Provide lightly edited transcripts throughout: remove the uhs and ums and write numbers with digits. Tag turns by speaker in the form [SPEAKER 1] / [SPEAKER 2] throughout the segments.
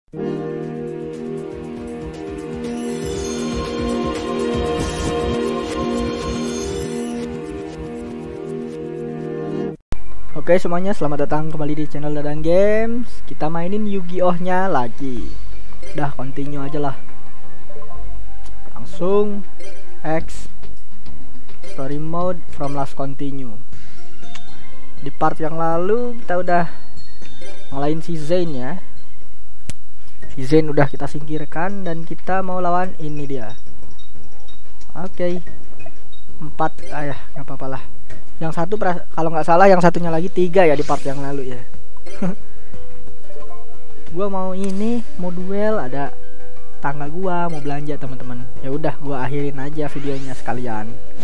[SPEAKER 1] Oke semuanya, selamat datang kembali di channel Dadan Games. Kita mainin Yu-Gi-Oh-nya lagi. Udah continue aja lah. Langsung X story mode from last continue. Di part yang lalu kita udah ngalahin si Zain ya. Si Zain udah kita singkirkan dan kita mau lawan ini dia. Oke. 4 nggak apa-apa lah. Yang satu kalau nggak salah yang satunya lagi 3 ya di part yang lalu ya. Gua mau duel, ada tangga gua mau belanja teman-teman. Ya udah gua akhirin aja videonya sekalian.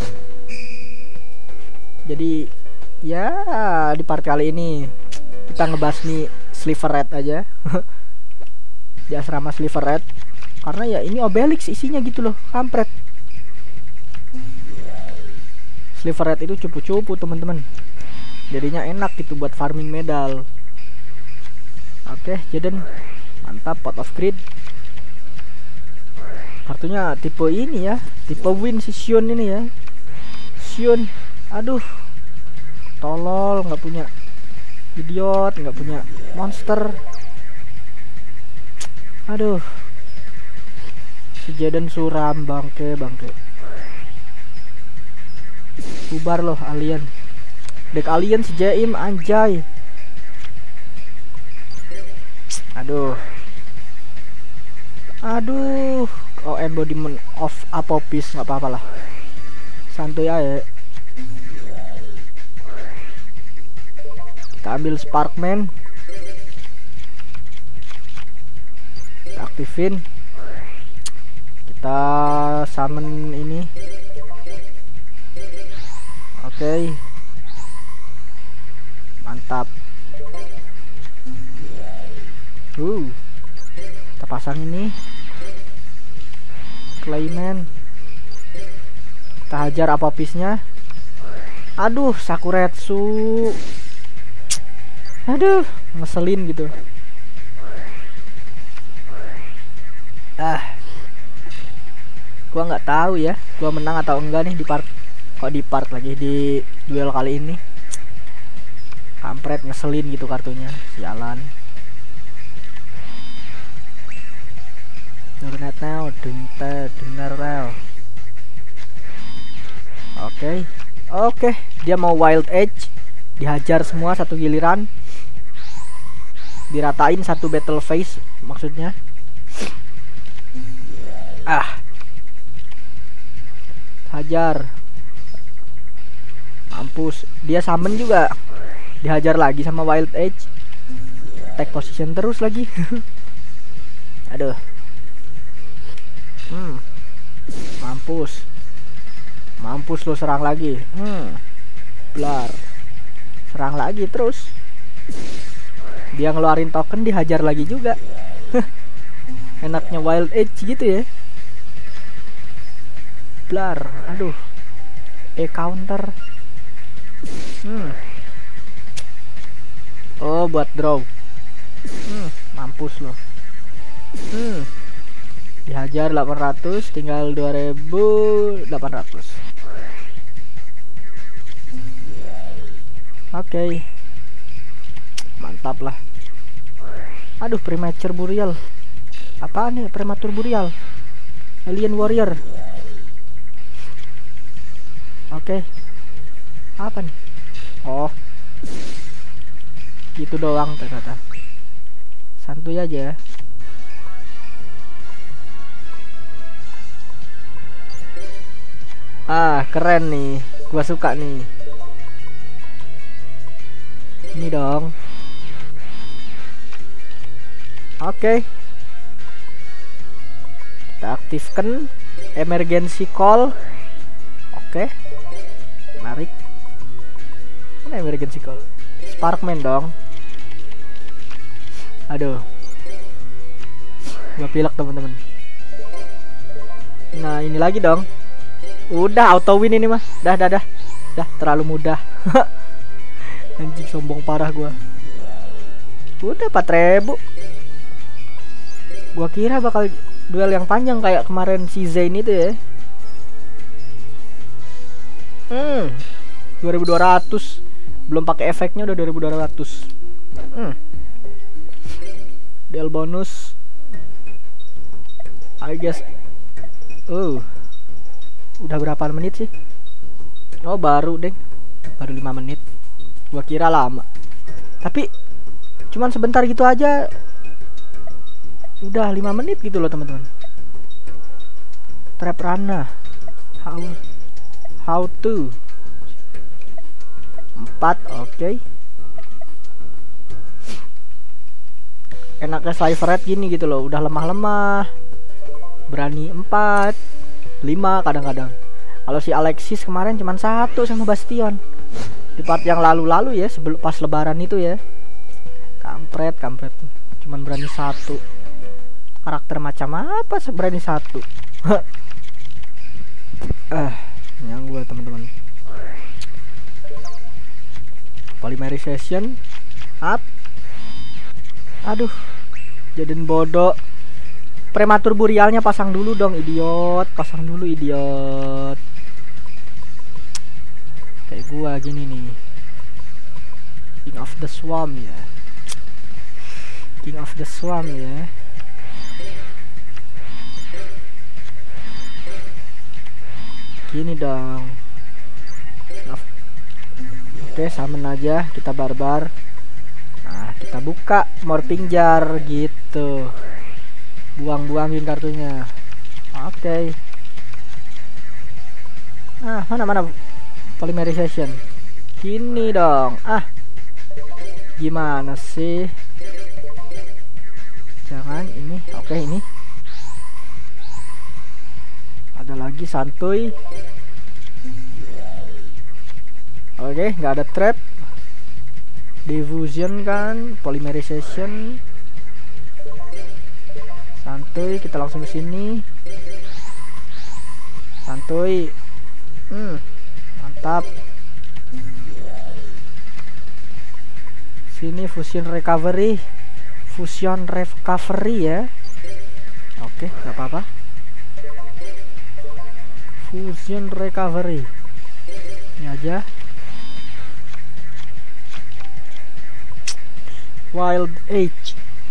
[SPEAKER 1] Jadi ya di part kali ini kita ngebasmi Sliver Red aja. Di asrama Sliver Red. Karena ya ini Obelix isinya gitu loh, kampret. Sliver Red itu cupu-cupu teman-teman, jadinya enak gitu buat farming medal. Oke, Jaden mantap. Pot of Greed, kartunya tipe ini ya, tipe win si Sion ini ya. Sion, aduh tolol, nggak punya idiot, nggak punya monster. Aduh, si Jaden suram, bangke. Bubar loh alien. Deck alien si Jaim anjay. Aduh. Oh, embodiment of Apophis, nggak apa-apa lah. Santuy aja. Kita ambil Sparkman. Kita aktifin. Kita summon ini. Oke. Mantap. Kita pasang ini Clayman. Kita hajar Apophisnya. Aduh, Sakuretsu. Aduh, ngeselin gitu. Gua nggak tahu ya, gua menang atau enggak nih di part. Kok di part lagi di duel kali ini. Kampret, ngeselin gitu kartunya, sialan. Nurnet now, dengar rel. Oke, dia mau Wild Edge, dihajar semua satu giliran, diratain satu battle phase maksudnya. Hajar. Mampus, dia summon juga, dihajar lagi sama Wild Edge, take position terus lagi. Aduh. Mampus lo, serang lagi. Blar. Serang lagi terus. Dia ngeluarin token, dihajar lagi juga. Enaknya Wild Edge gitu ya. Blar. Aduh. Counter. Oh, buat draw. Mampus loh. Dihajar 800, tinggal 2800. Oke. Mantap lah. Aduh, Premature Burial. Apaan nih Premature Burial? Alien Warrior. Oke. Apa nih? Oh, gitu doang ternyata. Santuy aja. Keren nih, gua suka nih. Ini dong. Oke. Kita aktifkan emergency call. Oke. Menarik. Mana emergency call? Sparkman dong. Aduh, gua pilek teman-teman. Nah ini lagi dong. Udah auto win ini mah. Dah terlalu mudah. Anjing sombong parah gua. Udah 4000. Gua kira bakal duel yang panjang kayak kemarin si Zain itu ya. 2200. Belum pakai efeknya udah 2200. Duel bonus. I guess. Udah berapa menit sih? Oh, baru deh. Baru 5 menit. Gua kira lama. Tapi cuman sebentar gitu aja udah 5 menit gitu loh teman-teman. Trap Rana. How to 4, oke. Enaknya Slifer Red gini gitu loh, udah lemah-lemah. Berani 4, 5 kadang-kadang. Kalau si Alexis kemarin cuman 1 sama Bastion. Di part yang lalu-lalu ya, sebelum pas lebaran itu ya. Kampret. Cuman berani 1. Karakter macam apa berani 1? Yang gue teman-teman. Polymerization up. Aduh, jadiin bodoh. Prematur burialnya pasang dulu dong, idiot. Pasang dulu, idiot. Kayak gua gini nih. King of the Swamp ya. King of the Swamp ya. Gini dong. Oke, summon aja, kita barbar. Nah, kita buka morphing jar gitu. Buang-buangin kartunya. Oke. Nah, mana polymerization. Gini dong. Gimana sih? Jangan ini. Oke, ini. Ada lagi santuy. Oke, nggak ada trap. Diffusion kan, polymerization. Santuy, kita langsung ke sini. Santuy. Mantap. Sini fusion recovery. Fusion recovery ya. Oke, nggak apa-apa. Fusion recovery. Ini aja. Wild Age.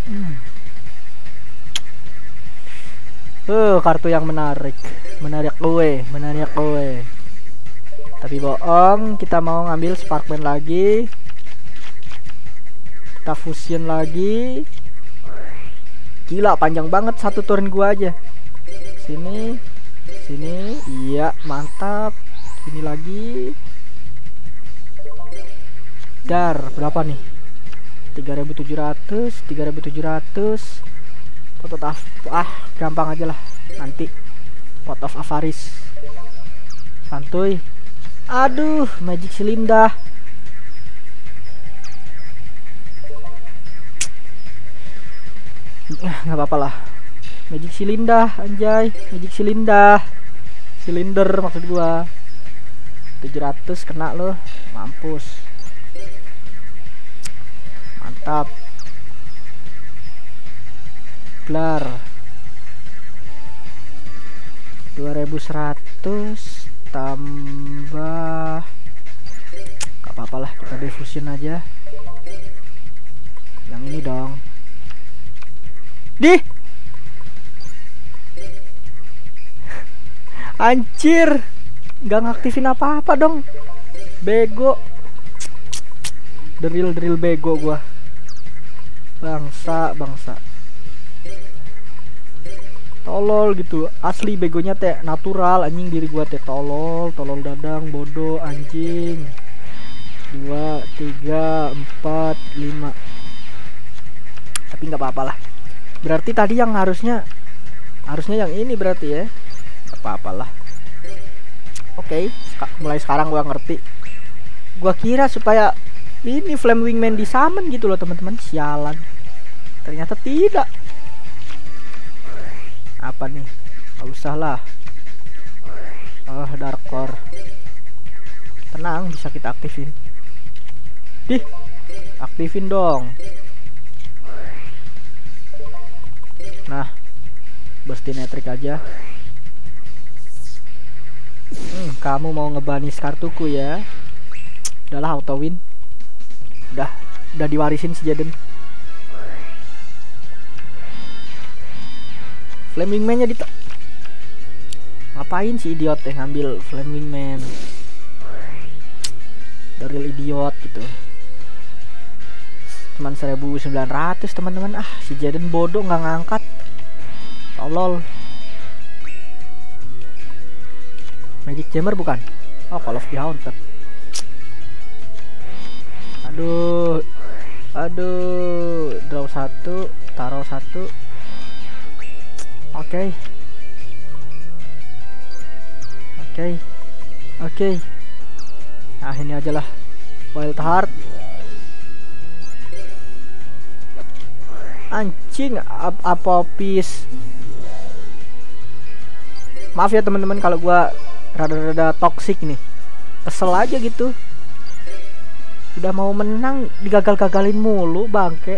[SPEAKER 1] Kartu yang menarik gue. Tapi bohong, kita mau ngambil Sparkman lagi. Kita fusion lagi. Gila, panjang banget satu turn gua aja. Sini. Iya, mantap. Sini lagi. Dar, berapa nih? 3700. Pot of gampang aja lah. Nanti Pot of Avaris. Santuy. Aduh, Magic Cylinder. Nggak apa-apa lah. Magic Cylinder, anjay. Magic Cylinder. Silinder maksud gua. 700 kena loh. Mampus. Mantap. Blar 2100 tambah. Gak apa-apa lah, kita diffusion aja. Yang ini dong. Anjir, gak ngaktifin apa-apa dong. Bego. Drill bego gua. Bangsa. Tolol gitu. Asli begonya teh natural anjing, diri gua teh tolol dadang bodoh anjing. 2 3 4 5. Tapi nggak apa-apa lah. Berarti tadi yang harusnya yang ini berarti ya. Nggak apa-apa lah. Oke, mulai sekarang gua ngerti. Gua kira supaya ini Flame Wingman di summon gitu loh teman-teman. Sialan. Ternyata tidak. Apa nih? Gak usah lah. Dark Core. Tenang, bisa kita aktifin. Aktifin dong. Nah, Bersimetrik aja. Kamu mau ngebanis kartuku ya? Udahlah, auto win. Udah diwarisin si Jaden. Flaming Man-nya ngapain si idiot ngambil Flaming Man? The real idiot gitu. Cuman 1900 teman-teman. Si Jaden bodoh nggak ngangkat. Tolol. Magic Jammer bukan? Oh, Call of the Haunted. Aduh, draw 1, taruh 1. Oke. Nah, ini aja lah. Wild Heart. Anjing, Apopis. Maaf ya teman-teman kalau gua rada-rada toxic nih. Kesel aja gitu. Udah mau menang digagal-gagalin mulu, bangke.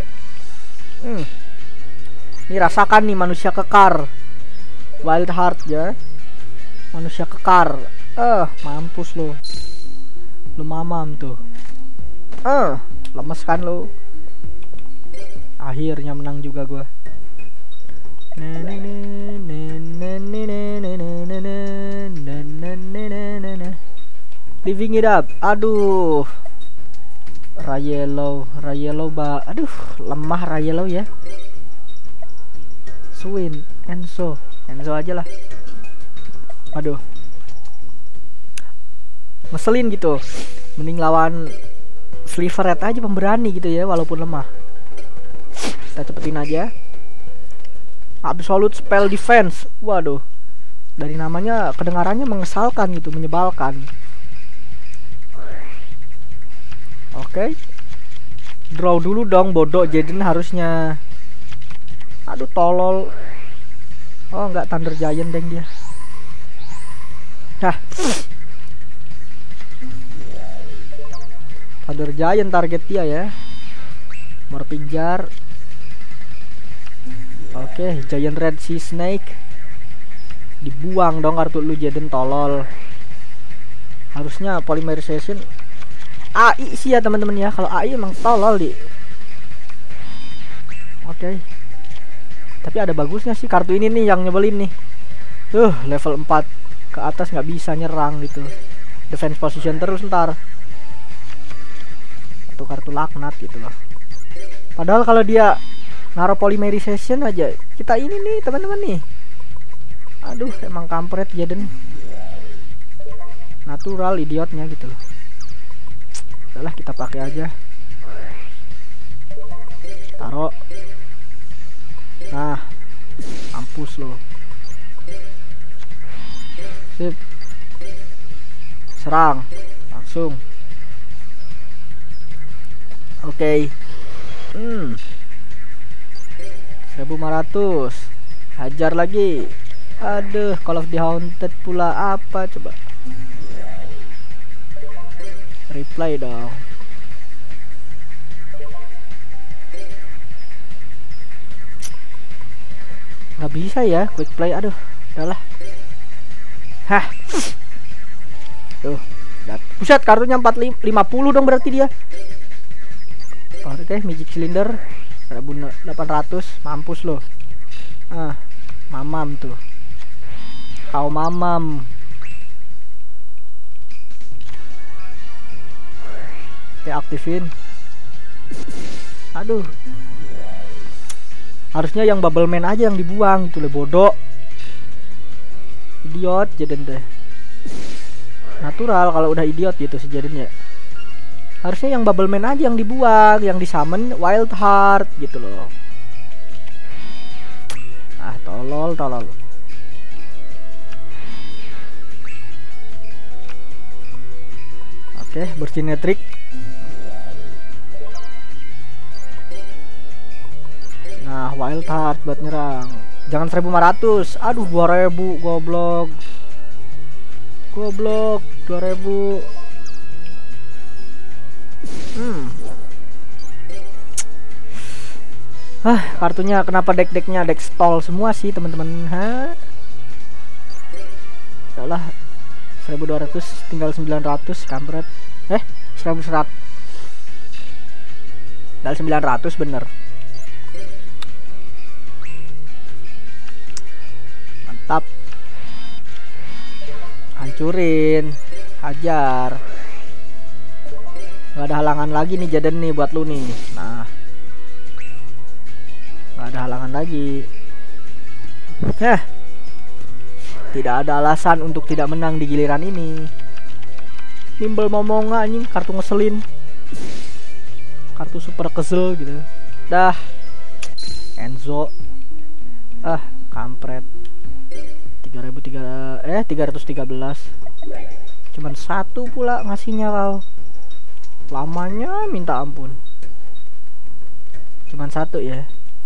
[SPEAKER 1] Ini rasakan nih manusia kekar. Wild Heart ya. Manusia kekar. Mampus lo. Lu mamam tuh. Lemes kan lo. Akhirnya menang juga gua. Living it up. Aduh. Rayelo aduh, lemah Rayelo ya. Swin, Enzo aja lah. Aduh. Ngeselin gitu. Mending lawan Sliver Red aja pemberani gitu ya, walaupun lemah. Kita cepetin aja. Absolute Spell Defense. Waduh. Dari namanya kedengarannya mengesalkan gitu, menyebalkan. Oke. Draw dulu dong, bodoh Jaden harusnya. Aduh, tolol. Oh, enggak, Thunder Giant deng dia. Thunder Giant target dia ya. Morphing Jar. Oke, Giant Red Sea Snake. Dibuang dong kartu lu Jaden, tolol. Harusnya Polymerization AI sih ya teman-teman ya. Kalau AI emang tolol di. Oke. Tapi ada bagusnya sih kartu ini nih yang nyebelin nih. Level 4 ke atas nggak bisa nyerang gitu. Defense position terus ntar. Kartu laknat gitu loh. Padahal kalau dia naruh Polymerization aja, kita ini nih teman-teman nih. Aduh, emang kampret Jaden. Natural idiotnya gitu loh. Udahlah, kita pakai aja. Taruh. Nah, mampus lo. Sip. Serang langsung. Oke. 1500. Hajar lagi. Aduh, Call of the Haunted pula apa coba? Replay dong. Nggak bisa ya quick play. Aduh, udahlah. Tuh, buset, kartunya 450 dong berarti dia. Oke, Magic Cylinder 1800, mampus loh. Mamam tuh. Kau mamam. Oke, aktifin. Aduh. Harusnya yang Bubble Man aja yang dibuang gitu loh, bodoh. Idiot Jaden deh. Natural kalau udah idiot gitu si Jaden ya. Harusnya yang Bubble Man aja yang dibuang, yang disummon Wild Heart gitu loh. Tolol. Oke, bersimetrik. Nah, Wild Heart buat nyerang. Jangan 1500. Aduh, 2000, goblok. 2000. Kartunya kenapa deck-decknya deck stall semua sih teman-teman? Udahlah, 1200 tinggal 900 kampret. 1100 tinggal 900 bener. Mantap. Hancurin, hajar. Gak ada halangan lagi nih Jaden nih buat lu nih. Nah, gak ada halangan lagi. Tidak ada alasan untuk tidak menang di giliran ini. Nimble momonga anjing, kartu ngeselin. Kartu super kesel gitu. Dah. Enzo. Kampret. 313. Cuman satu pula ngasihnya kau. Lamanya minta ampun. Cuman satu ya.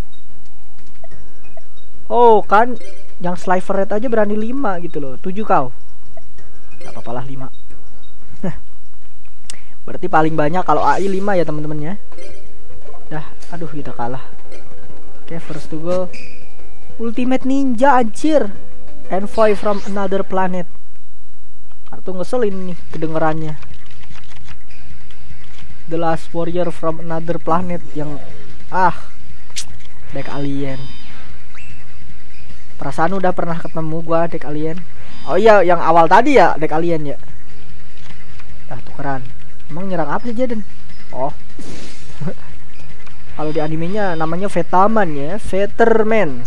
[SPEAKER 1] Oh kan, yang sliver red aja berani 5 gitu loh. 7 kau. Gak apa-apa lah 5. Berarti paling banyak kalau AI 5 ya teman-teman ya. Dah, aduh kita kalah. Oke, first to go. Ultimate Ninja anjir. Envoy from another planet. Kartu ngeselin nih kedengerannya. The Last Warrior from another planet yang deck alien. Perasaan udah pernah ketemu gua deck alien. Oh iya, yang awal tadi ya deck alien ya. Tukeran. Emang nyerang apa sih Jaden? Oh. Kalau di animenya namanya Vetaman ya, Veterman.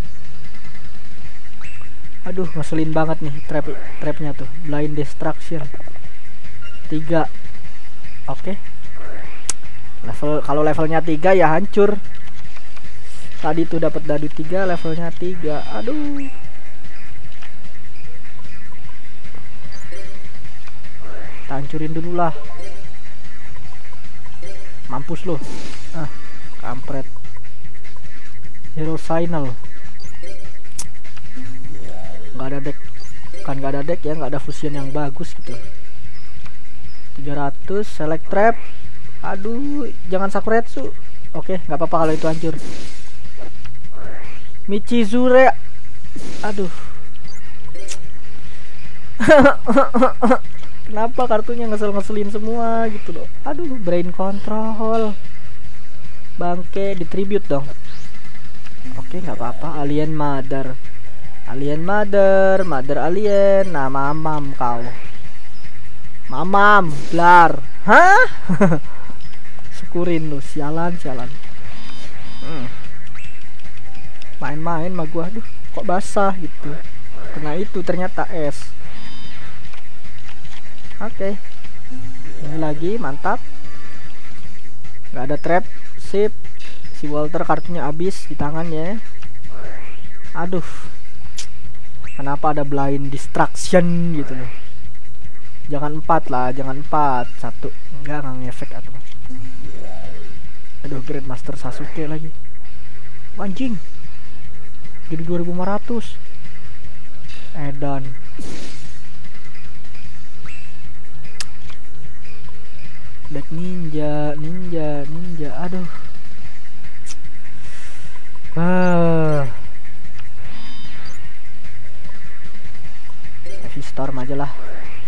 [SPEAKER 1] Aduh, ngeselin banget nih trapnya tuh. Blind Destruction 3. Oke. Kalau levelnya 3 ya hancur. Tadi tuh dapat dadu 3, levelnya 3. Aduh. Kita hancurin dulu lah. Mampus lo. Kampret. Hero final. Nggak ada deck. Kan nggak ada deck ya, nggak ada fusion yang bagus gitu. 300 select trap. Aduh, jangan Sakuretsu. Oke, nggak apa-apa kalau itu hancur. Michizure. Aduh. Kenapa kartunya ngesel-ngeselin semua gitu loh. Aduh, brain control. Bangke di tribute dong. Oke, nggak apa-apa. Alien Mother. Alien Mother alien. Nah, mamam kau. Mamam, blar. Syukurin lu, sialan. Main-main mah gua, aduh, kok basah gitu. Kena itu ternyata es. Oke. Ini lagi, mantap. Gak ada trap, sip. Si Walter kartunya habis di tangannya. Aduh. Kenapa ada blind distraction gitu loh. Jangan 4 lah, jangan 4. 1. Enggak ngefek atau. Aduh, Grandmaster Sasuke lagi. Anjing. Jadi 2500. Edan. Deck ninja. Aduh. Heavy Storm aja lah.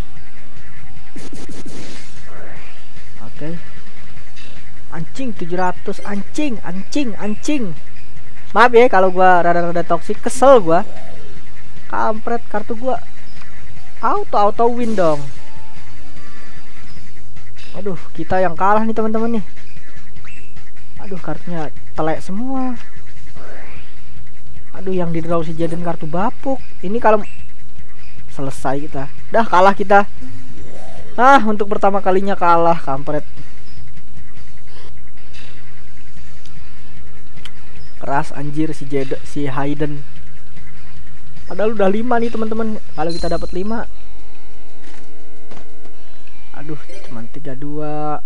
[SPEAKER 1] Oke. Anjing 700, anjing. Maaf ya kalau gua rada-rada toksik, kesel gua. Kampret, kartu gua auto win dong. Aduh, kita yang kalah nih teman-teman nih. Aduh, kartunya telek semua. Aduh, yang di draw si Jaden kartu bapuk. Ini kalau selesai kita. Dah kalah kita. Untuk pertama kalinya kalah, kampret. Keras anjir si Hayden. Padahal udah 5 nih teman-teman. Kalau kita dapat 5. Aduh, cuman 32.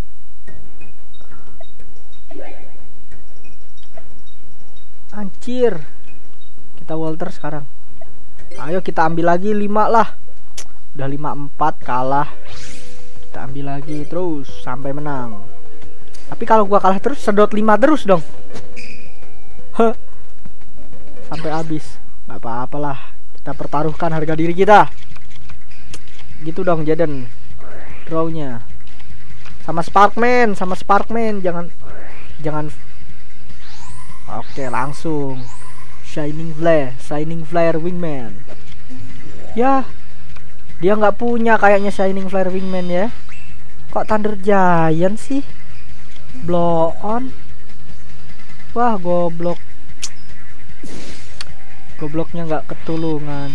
[SPEAKER 1] Anjir. Kita Walter sekarang. Ayo kita ambil lagi 5 lah. Udah 5-4 kalah. Kita ambil lagi terus sampai menang. Tapi kalau gua kalah terus sedot 5 terus dong. Sampai habis. Gak apa-apalah, kita pertaruhkan harga diri kita. Gitu dong Jaden. Drawnya sama Sparkman, jangan. Oke, langsung Shining Flare Wingman. Ya, dia nggak punya kayaknya Shining Flare Wingman ya. Kok Thunder Giant sih? Blow on. Wah, gobloknya nggak ketulungan.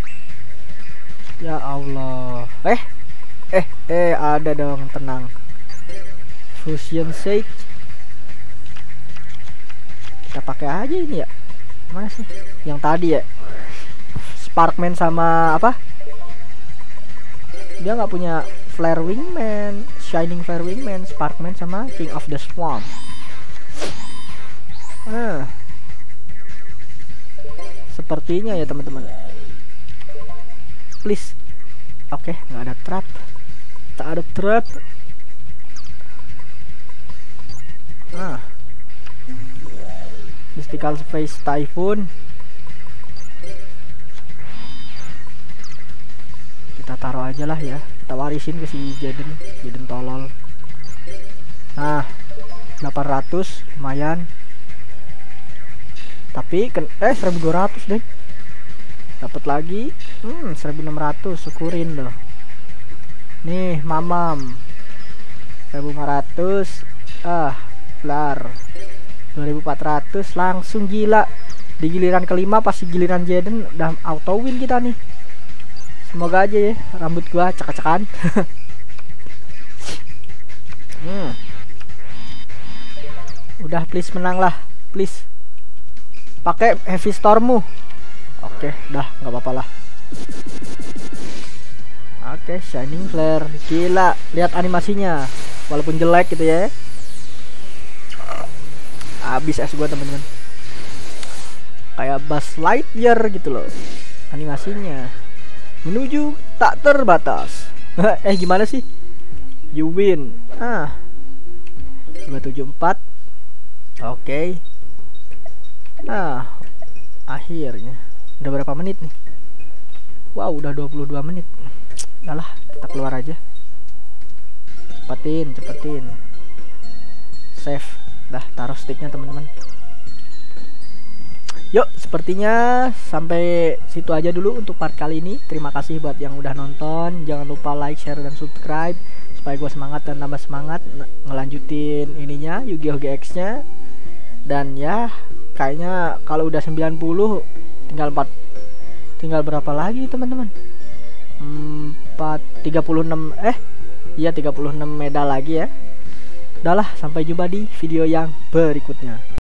[SPEAKER 1] Ya Allah. Ada dong, tenang. Fusion Sage. Kita pakai aja ini ya. Mana sih? Yang tadi ya. Sparkman sama apa? Dia nggak punya Flare Wingman, Shining Flare Wingman, Sparkman sama King of the Swamp. Sepertinya ya teman-teman. Please. Oke, nggak ada trap. Tak ada trap. Mystical Space Typhoon. Kita taruh aja lah ya. Kita warisin ke si Jaden tolol. Nah, 800 lumayan. Tapi 1200 deh. Dapat lagi 1600, syukurin loh. Nih, mamam. 1500. Blar. 2400 langsung gila. Di giliran kelima pasti giliran Jaden udah auto win kita nih. Semoga aja ya, rambut gua cek-cekan. Udah, please menang lah, please. Pakai Heavy Stormmu. Oke, udah nggak apa-apa lah. Oke, Shining Flare. Gila, lihat animasinya. Walaupun jelek gitu ya. Habis es gua temen-temen. Kayak Buzz Lightyear gitu loh animasinya. Menuju tak terbatas. Gimana sih? You win. 274. Oke. Akhirnya. Udah berapa menit nih? Wow, udah 22 menit. Udah lah, kita keluar aja. Cepetin. Save. Dah, taruh sticknya teman-teman. Yuk, sepertinya sampai situ aja dulu untuk part kali ini. Terima kasih buat yang udah nonton. Jangan lupa like, share, dan subscribe supaya gue semangat dan tambah semangat ngelanjutin ininya Yu-Gi-Oh GX nya. Dan ya, kayaknya kalau udah 90 tinggal berapa lagi teman-teman? 36 medal lagi ya. Udahlah, sampai jumpa di video yang berikutnya.